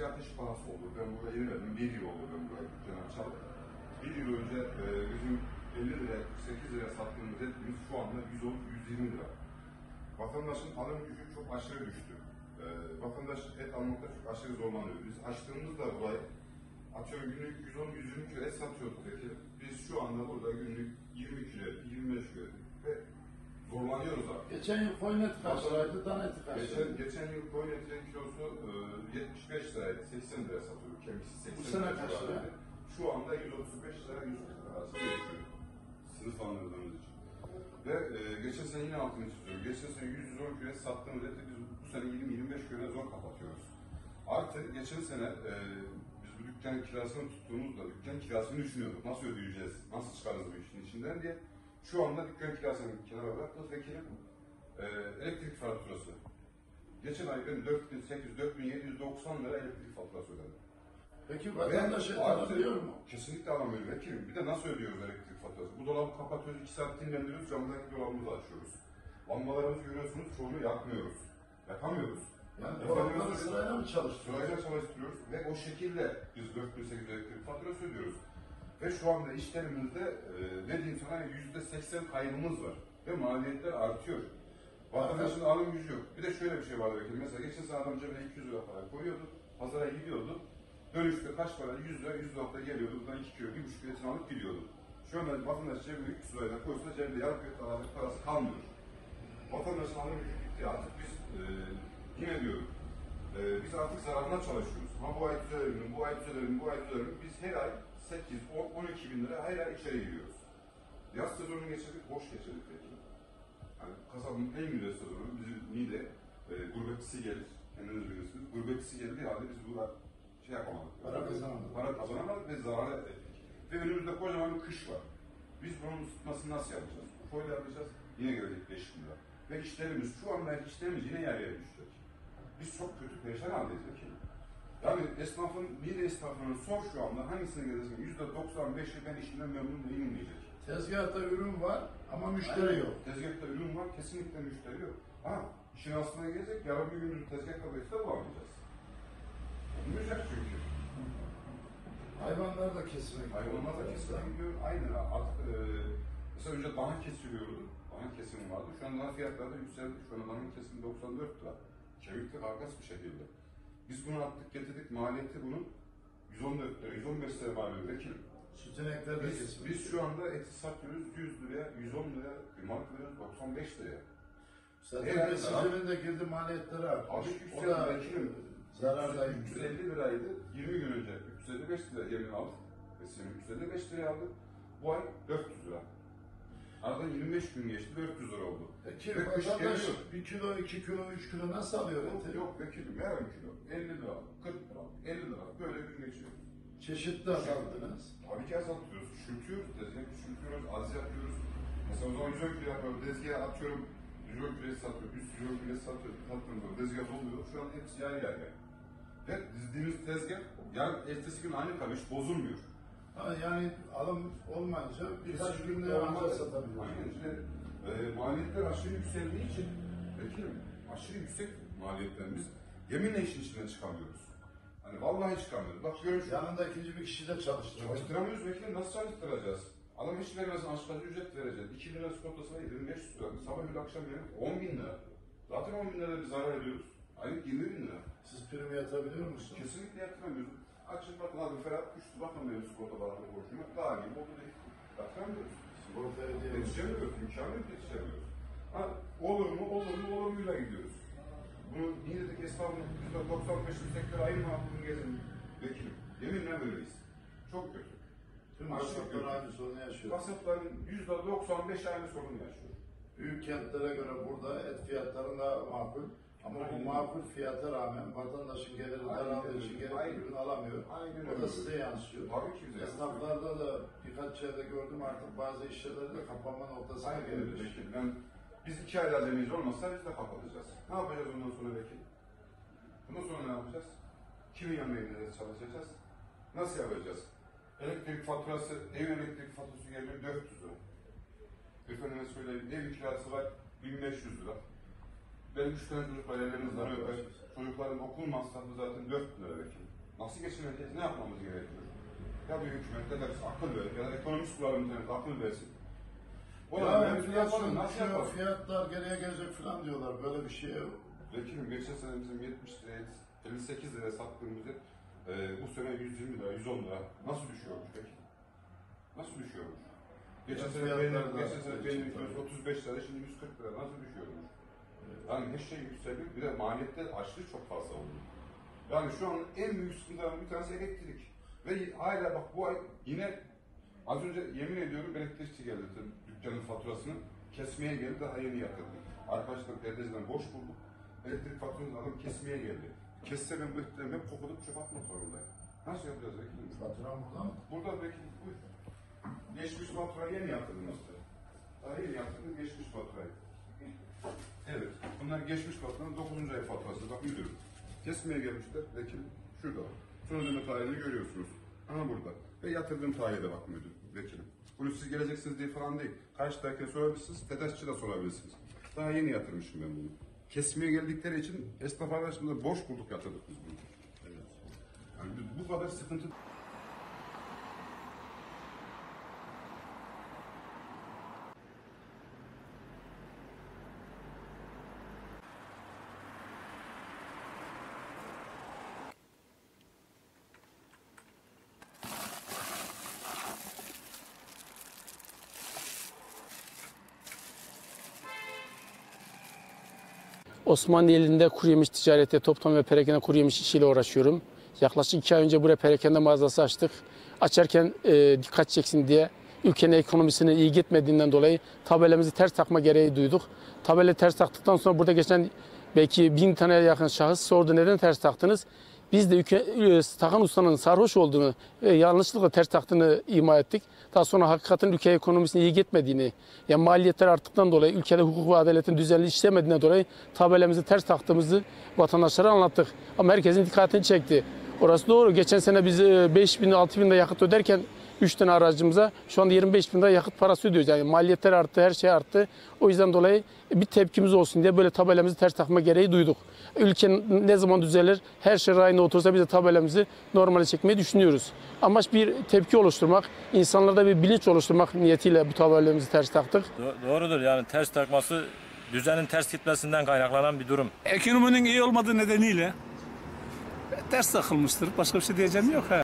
elektrik ateşi pahası oldu. Ben buraya yeni verdim. 1 yıl oldu ben buraya dükkanı açalım. 1 yıl önce bizim 50 liraya, 48 liraya sattığımız etimiz şu anda 110-120 lira. Vatandaşın alım gücü çok aşırı düştü. Vatandaş et almakta çok aşırı zorlanıyor. Biz açtığımızda burayı atıyorum günlük 110-120 kilo et satıyorduk vekilim. Biz şu anda burada günlük 20 kilo, 25 kilo ve zorlanıyoruz abi. Geçen yıl koyun eti kaç liraydı, dana eti kaç liraydı? Geçen yıl koyun etinin kilosu 75 liraydı, 80 liraya satıyorduk. Kemiksiz 80 Bu sene kaç lira? Şu anda 135 lira, 140 lira arası değişiyor. Sınıflandırdığımız için. Ve geçen sene yine altını çiziyorum. Geçen sene 110 kilo sattığımız eti biz bu sene 20-25 kilo zor kapatıyoruz. Artı geçen sene biz bu dükkan kirasını tuttuğumuzda dükkan kirasını düşünüyorduk. Nasıl ödeyeceğiz, nasıl çıkarız bu işin içinden diye. Şu anda dükkan kirasını kenara bıraktık vekilim. Elektrik faturası. Geçen ay ben 4.800-4.790 lira elektrik faturası ödedim. Peki vatandaş et alabiliyor mu? Kesinlikle alamıyor vekilim. Bir de nasıl ödüyoruz elektrik faturası? Bu dolabı kapatıyoruz, 2 saat dinlendiriyoruz, camdaki dolabımızı açıyoruz. Lambalarımızı görüyorsunuz, çoğunu yakmıyoruz. Yakamıyoruz. Yani dolapları sırayla mı çalıştırıyoruz? Sırayla çalıştırıyoruz ve o şekilde biz 4.800 elektrik faturası ödüyoruz. Ve şu anda işlerimizde dediğim sana %80 kaybımız var ve maliyetler artıyor. Vatandaşın alım gücü yok. Bir de şöyle bir şey var belki. Mesela geçen sene adam cebine 200 lira para koyuyordu, pazara gidiyordu. Dönüşte kaç para? 100 lira, 100 lira geliyordu. Buradan 2 kilo, 1,5 kilo etini alıp gidiyordu. Şu anda vatandaş cebine 300 lirayla koysa cebinde yarım kilo parası kalmıyor. Vatandaşın alım gücü bitti. Artık biz yine diyorum, biz artık zararına çalışıyoruz. Ama bu ay düzelelim, bu ay düzelelim, bu ay düzelelim. Biz her ay 8, 10, 12 bin lira her ay içeri giriyoruz. Yaz sezonunu geçirdik, boş geçirdik peki. Yani kasabın en güzel sezonu bizim Niğde, gurbetçisi gelir, kendiniz bilirsiniz. Gurbetçisi geldiği halde biz burada şey yapamadık. Para kazanamadık ve zarar ettik. Ve önümüzde kocaman bir kış var. Biz bunun ısıtmasını nasıl yapacağız? UFO'yla yapacağız, yine gelecek 5 bin lira. Ve işlerimiz, şu anda işlerimiz yine yarıya düşecek. Biz çok kötü perişan haldeyiz vekilim. Yani esnafın, bir esnafının sor şu anda hangisine gelirsin? %95'i ben işimden memnun değilim diyecek. Tezgahta ürün var ama müşteri yok. Tezgahta ürün var, kesinlikle müşteri yok. Ha, işin aslına gelecek, yarın bir gün tezgahta bekle bulamayacağız. Olmayacak çünkü. Hayvanlar da kesime gidiyor. Hayvanlar da kesime gidiyor. Aynen artık mesela önce dana kesiliyordu. Dana kesimi vardı. Şu an dana fiyatları da yükseldi. Şu an dananın kesimi 94 lira. Kemikli karkas bir şekilde. Biz bunu attık getirdik. Maliyeti bunun 114 lira, 115 lira var vekilim. Süt inekler de kesime. Biz şu anda eti satıyoruz 100 liraya, 110 liraya, kıymalık veriyoruz 95 liraya. Zaten besicinin de girdi maliyetleri arttı. Abi O da vekilim. zarardayım. 350 liraydı. 20 gün önce 355 lira yemin aldık. Besini 355 liraya aldık. Bu ay 400 lira. Aradan 25 gün geçti, 400 lira oldu. Peki vatandaş 1 kilo, 2 kilo, 3 kilo nasıl alıyor eti? Yok vekilim, her kilo 50 lira, 40 lira, 50 lira böyle gün geçiyor. Çeşitli azalttınız. Tabii ki azaltıyoruz, küçültüyoruz, tezgahı küçültüyoruz, az yapıyoruz. Mesela o zaman 110 kilo yapıyorum, tezgaha atıyorum, 110 kilo satıyor, 110 kilo satıyor, sattığımız zaman tezgah doluyor, şu an hepsi yarı yarıya. Ve dizdiğimiz tezgah, yarın ertesi gün aynı kalmış, bozulmuyor. Ha, yani alım olmayınca birkaç günde anca satabiliyor. Aynen işte maliyetler aşırı yükseldiği için vekilim aşırı yüksek maliyetlerimiz yeminle işin içinden çıkamıyoruz. Hani vallahi çıkamıyoruz. Bak görün şu yanında ikinci bir kişi de çalıştırıyor. Çalıştıramıyoruz vekilim, nasıl çalıştıracağız? Adam işçi vermezsen asgari ücret vereceğiz. 2 lira sigortası var, 2500 lira. Sabah bir akşam benim 10 bin lira. Zaten 10 bin lira bir zarar ediyoruz. Aylık 20 bin lira. Siz prim yatabiliyor musunuz? Kesinlikle yatıramıyoruz. Açın bakın abi Ferhat 3 bakın benim sigorta bağlamı borcum. Daha iyi oldu değil. Yatıramıyoruz. Sigorta ödeyemiyoruz. Yetişemiyoruz, imkanı yok yetişemiyoruz. Ha, olur mu, olur mu, olurmuyla gidiyoruz. Bunu Niğde'deki esnafın %95 sektör ayın hakkını gezin. Vekilim, yeminle böyleyiz. Çok kötü. Tüm kasaplar aynı sorunu yaşıyor. Kasapların %95 aynı sorunu yaşıyor. Büyük kentlere göre burada et fiyatları da makul. Ama bu makul fiyata rağmen vatandaşın geliri daraldığı için gerekli ürün alamıyor. O da size yansıyor. Tabii ki bize esnaflarda da birkaç yerde gördüm artık bazı iş yerleri de kapanma noktasına gelmiş. Biz 2 ayda acemiyiz olmazsa biz de kapatacağız. Ne yapacağız ondan sonra belki? Bundan sonra ne yapacağız? Kimin yanına gideceğiz, çalışacağız? Nasıl yapacağız? Elektrik faturası, ev elektrik faturası geliyor 400 lira. Efendime söyleyeyim, ev kirası var 1500 lira. Benim 3 tane çocuk var, ellerimizden öper. Çocukların okul masrafı zaten 4 lira belki. Nasıl geçineceğiz? Ne yapmamız gerekiyor? Ya bir hükümet ya da akıl verir ya da ekonomist kuralım akıl versin. Fiyatlar geriye gelecek falan diyorlar. Böyle bir şey yok. Vekilim geçen sene bizim 70 liraya, 58 liraya sattığımızda bu sene 120 lira, 110 lira nasıl düşüyormuş peki? Nasıl düşüyormuş? Geçen sene benim 35 lira, şimdi 140 lira nasıl düşüyormuş? Yani her şey yükseliyor, bir de maliyetler aşırı çok fazla oldu. Yani şu an en büyük sıkıntılardan bir tanesi elektrik. Ve hala bak bu ay yine az önce yemin ediyorum elektrikçi geldi dükkanın faturasını kesmeye geldi, daha yeni yatırdı. Arkadaşlar perdeciden boş bulduk. Elektrik faturasını adam kesmeye geldi. Kesse ben bu etkilerimi hep kokudup çöp atmak zorundayım. Nasıl yapacağız vekilim? Faturam burada mı? Burada vekilim buyur. Geçmiş faturayı yeni yatırdım işte. Daha yeni yatırdım geçmiş faturayı. Evet. Bunlar geçmiş faturanın 9. ay faturası. Bak müdürüm. Kesmeye gelmişler. Vekilim şurada. Son ödeme tarihini görüyorsunuz. Aha burada. Ve yatırdığım tarihe de bak müdür. Vekilim. Bunu siz geleceksiniz diye falan değil. Karşıdakine sorabilirsiniz. Tedesçi de sorabilirsiniz. Daha yeni yatırmışım ben bunu. Kesmeye geldikleri için esnaf arkadaşımızla boş bulduk yatırdık biz bunu. Evet. Yani bu kadar sıkıntı. Osmaniyeli'nde kuru yemiş ticareti, toptan ve perakende kuru yemiş işiyle uğraşıyorum. Yaklaşık 2 ay önce buraya perakende mağazası açtık. Açarken dikkat çeksin diye ülkenin ekonomisine iyi gitmediğinden dolayı tabelamızı ters takma gereği duyduk. Tabelayı ters taktıktan sonra burada geçen belki 1000 taneye yakın şahıs sordu, neden ters taktınız? Biz de takan ustanın sarhoş olduğunu ve yanlışlıkla ters taktığını ima ettik. Daha sonra hakikaten ülke ekonomisine iyi gitmediğini, yani maliyetler arttıktan dolayı ülkede hukuk ve adaletin düzenli işlemediğine dolayı tabelamızı ters taktığımızı vatandaşlara anlattık. Ama herkesin dikkatini çekti. Orası doğru. Geçen sene biz 5.000-6.000 de yakıt öderken 3 tane aracımıza şu anda 25.000 lira yakıt parası ödüyoruz. Yani maliyetler arttı, her şey arttı. O yüzden dolayı bir tepkimiz olsun diye böyle tabelamızı ters takma gereği duyduk. Ülke ne zaman düzelir, her şey rayına otursa biz de tabelamızı normale çekmeyi düşünüyoruz. Amaç bir tepki oluşturmak, insanlarda bir bilinç oluşturmak niyetiyle bu tabelamızı ters taktık. Doğrudur, yani ters takması düzenin ters gitmesinden kaynaklanan bir durum. Ekonominin iyi olmadığı nedeniyle ters takılmıştır. Başka bir şey diyeceğim yok.